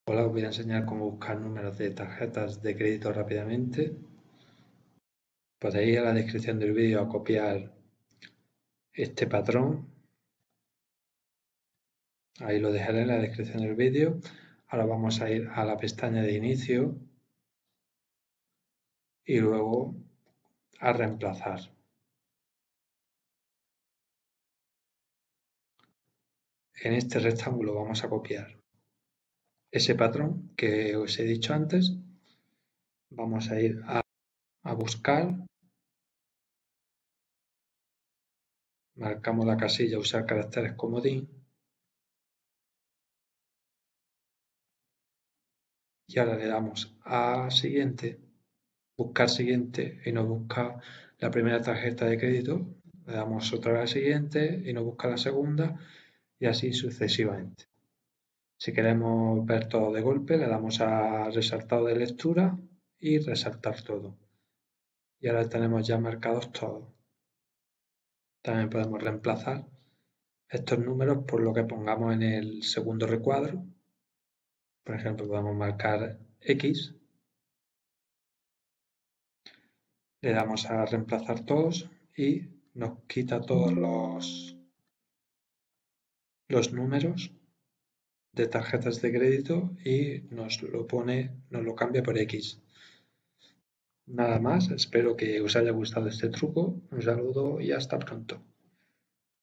Hola, os voy a enseñar cómo buscar números de tarjetas de crédito rápidamente. Podéis ir a la descripción del vídeo a copiar este patrón. Ahí lo dejaré en la descripción del vídeo. Ahora vamos a ir a la pestaña de inicio y luego a reemplazar. En este rectángulo vamos a copiar ese patrón que os he dicho antes. Vamos a ir a buscar. Marcamos la casilla usar caracteres comodín. Y ahora le damos a siguiente, buscar siguiente y nos busca la primera tarjeta de crédito. Le damos otra vez a siguiente y nos busca la segunda y así sucesivamente. Si queremos ver todo de golpe, le damos a resaltado de lectura y resaltar todo. Y ahora tenemos ya marcados todos. También podemos reemplazar estos números por lo que pongamos en el segundo recuadro. Por ejemplo, podemos marcar X. Le damos a reemplazar todos y nos quita todos los números de tarjetas de crédito y nos lo cambia por X. Nada más, espero que os haya gustado este truco. Un saludo y hasta pronto.